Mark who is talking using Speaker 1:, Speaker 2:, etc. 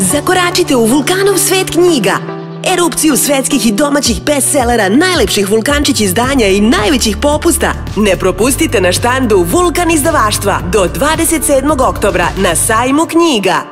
Speaker 1: Zakoračite u Vulkanov svet knjiga. Erupciju svetskih i domaćih bestsellera, najlepših vulkančić izdanja i najvećih popusta. Ne propustite na štandu Vulkan izdavaštva do 27. oktobra na sajmu knjiga.